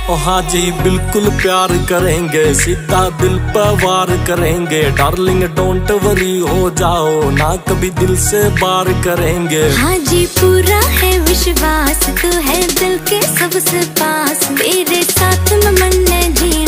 ओ हाँ जी बिल्कुल प्यार करेंगे, सीधा दिल पर वार करेंगे। डार्लिंग डोंट वरी हो जाओ ना, कभी दिल से बार करेंगे। हाँ जी पूरा है विश्वास, तू है दिल के सबसे पास, मेरे साथ में मन जीना।